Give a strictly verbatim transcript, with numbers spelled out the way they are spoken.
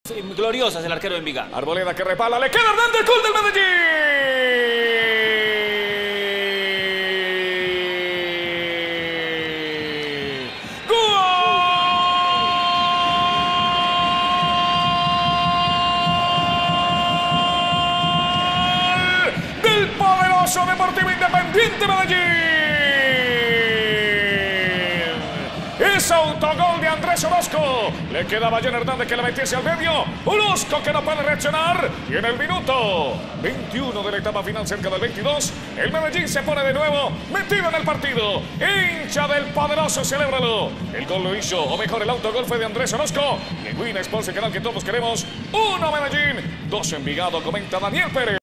Gloriosas el arquero de Envigado. Arboleda que repala, le queda Hernández, gol del Medellín. ¡Gol! Del poderoso Deportivo Independiente Medellín. Es autogol de Andrés Orozco. Le quedaba a Jan Hernández que le metiese al medio. Orozco que no puede reaccionar. Y en el minuto veintiuno de la etapa final, cerca del veintidós, el Medellín se pone de nuevo metido en el partido. Hincha del poderoso, celébralo. El gol lo hizo, o mejor, el autogol fue de Andrés Orozco. Y en Win Sports, el canal que todos queremos. Uno Medellín, dos Envigado, comenta Daniel Pérez.